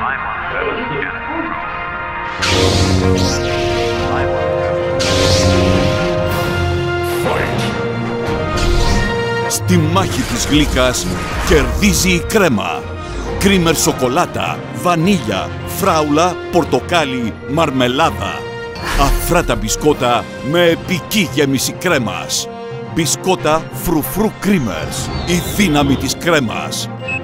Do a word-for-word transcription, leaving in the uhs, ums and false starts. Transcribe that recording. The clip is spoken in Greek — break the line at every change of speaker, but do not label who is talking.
Στη μάχη της γλύκας κερδίζει η κρέμα. Κρίμερ σοκολάτα, βανίλια, φράουλα, πορτοκάλι, μαρμελάδα. Αφράτα μπισκότα με επική γέμιση κρέμας. Μπισκότα φρουφρού κρίμερς. Η δύναμη της κρέμας.